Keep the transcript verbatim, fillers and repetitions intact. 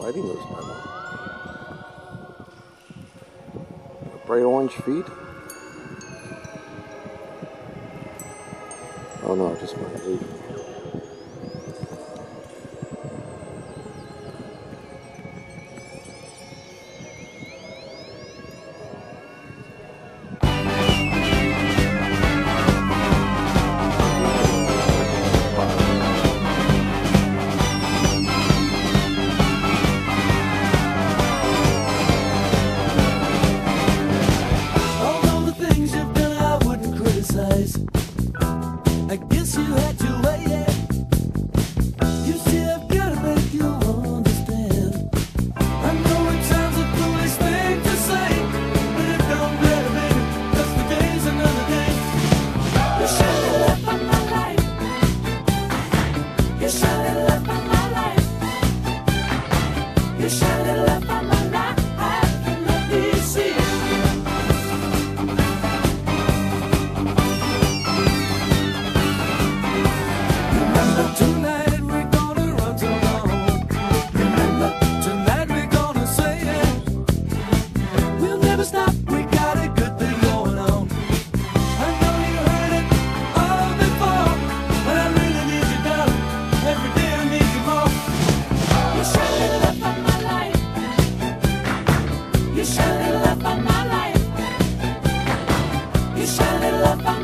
lighting those memo. Bright orange feet. Oh no, just my leaf. I guess you had to wait it. You see, I've got to make you understand. I know it sounds a foolish thing to say, but it don't matter, baby, 'cause the day's another day. You shine the light on my life. You shine the light on my life. You shine the light on my life. And let me see. Tonight we're gonna run so long. Remember, tonight we're gonna say it. We'll never stop, we got a good thing going on. I know you heard it all before, but I really need you, darling. Every day I need you more. You shine the light on my life. You shine the light on my life. You shine the light on my life.